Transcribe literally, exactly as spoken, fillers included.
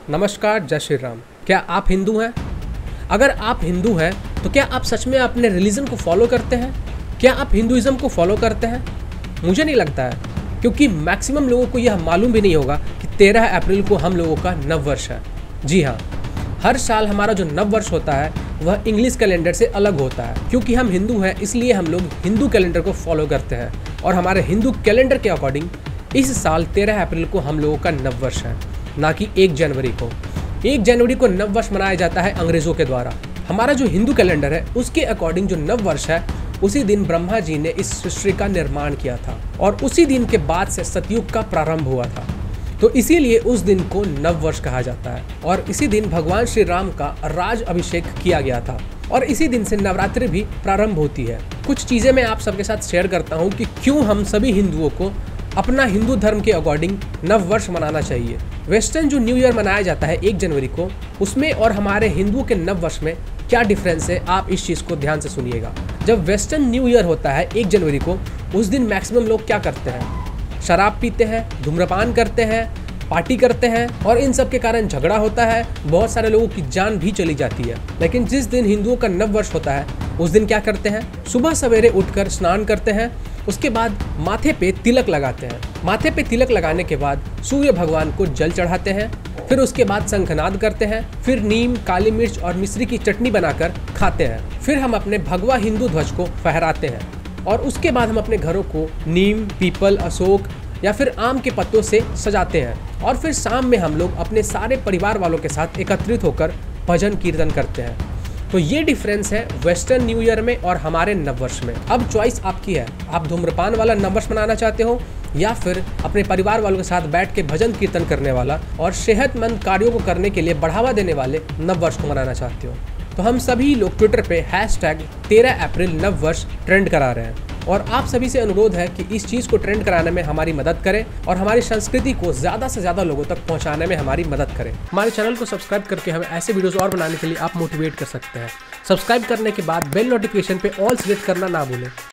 नमस्कार, जय श्री राम। क्या आप हिंदू हैं? अगर आप हिंदू हैं तो क्या आप सच में अपने रिलीजन को फॉलो करते हैं? क्या आप हिंदुइज्म को फॉलो करते हैं? मुझे नहीं लगता है, क्योंकि मैक्सिमम लोगों को यह मालूम भी नहीं होगा कि तेरह अप्रैल को हम लोगों का नव वर्ष है। जी हाँ, हर साल हमारा जो नव वर्ष होता है वह इंग्लिश कैलेंडर से अलग होता है। क्योंकि हम हिंदू हैं इसलिए हम लोग हिंदू कैलेंडर को फॉलो करते हैं, और हमारे हिंदू कैलेंडर के अकॉर्डिंग इस साल तेरह अप्रैल को हम लोगों का नव वर्ष है, ना कि एक जनवरी को। एक जनवरी को नव वर्ष मनाया जाता है अंग्रेजों के द्वारा। हमारा जो हिंदू कैलेंडर है उसके अकॉर्डिंग जो नव वर्ष है उसी दिन ब्रह्मा जी ने इस सृष्टि का निर्माण किया था, और उसी दिन के बाद से सतयुग का प्रारंभ हुआ था। तो इसीलिए उस दिन को नव वर्ष कहा जाता है, और इसी दिन भगवान श्री राम का राज अभिषेक किया गया था, और इसी दिन से नवरात्रि भी प्रारंभ होती है। कुछ चीज़ें मैं आप सबके साथ शेयर करता हूँ कि क्यों हम सभी हिंदुओं को अपना हिंदू धर्म के अकॉर्डिंग नव वर्ष मनाना चाहिए। वेस्टर्न जो न्यू ईयर मनाया जाता है एक जनवरी को, उसमें और हमारे हिंदुओं के नव वर्ष में क्या डिफरेंस है, आप इस चीज़ को ध्यान से सुनिएगा। जब वेस्टर्न न्यू ईयर होता है एक जनवरी को, उस दिन मैक्सिमम लोग क्या करते हैं? शराब पीते हैं, धूम्रपान करते हैं, पार्टी करते हैं, और इन सब के कारण झगड़ा होता है, बहुत सारे लोगों की जान भी चली जाती है। लेकिन जिस दिन हिंदुओं का नव वर्ष होता है उस दिन क्या करते हैं? सुबह सवेरे उठकर स्नान करते हैं, उसके बाद माथे पे तिलक लगाते हैं। माथे पे तिलक लगाने के बाद सूर्य भगवान को जल चढ़ाते हैं, फिर उसके बाद शंखनाद करते हैं, फिर नीम, काली मिर्च और मिश्री की चटनी बनाकर खाते हैं। फिर हम अपने भगवा हिंदू ध्वज को फहराते हैं, और उसके बाद हम अपने घरों को नीम, पीपल, अशोक या फिर आम के पत्तों से सजाते हैं, और फिर शाम में हम लोग अपने सारे परिवार वालों के साथ एकत्रित होकर भजन कीर्तन करते हैं। तो ये डिफरेंस है वेस्टर्न न्यू ईयर में और हमारे नववर्ष में। अब चॉइस आपकी है, आप धूम्रपान वाला नववर्ष मनाना चाहते हो या फिर अपने परिवार वालों के साथ बैठ के भजन कीर्तन करने वाला और सेहतमंद कार्यों को करने के लिए बढ़ावा देने वाले नववर्ष को मनाना चाहते हो। तो हम सभी लोग ट्विटर पे हैश टैग तेरह अप्रैल नववर्ष ट्रेंड करा रहे हैं, और आप सभी से अनुरोध है कि इस चीज़ को ट्रेंड कराने में हमारी मदद करें और हमारी संस्कृति को ज़्यादा से ज़्यादा लोगों तक पहुंचाने में हमारी मदद करें। हमारे चैनल को सब्सक्राइब करके हमें ऐसे वीडियोस और बनाने के लिए आप मोटिवेट कर सकते हैं। सब्सक्राइब करने के बाद बेल नोटिफिकेशन पे ऑल सिलेक्ट करना ना भूलें,